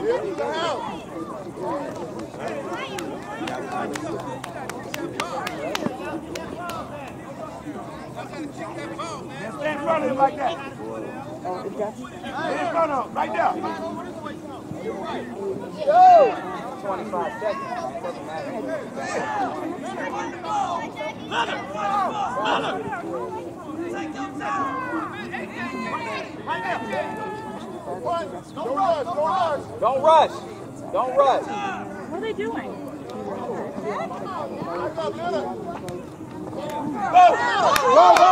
Stay in front of him like that. Stay in front of him, right there. Go! 25 seconds. Doesn't matter. Take your time. Right there. Don't rush. Don't rush. Don't rush. What are they doing? Go!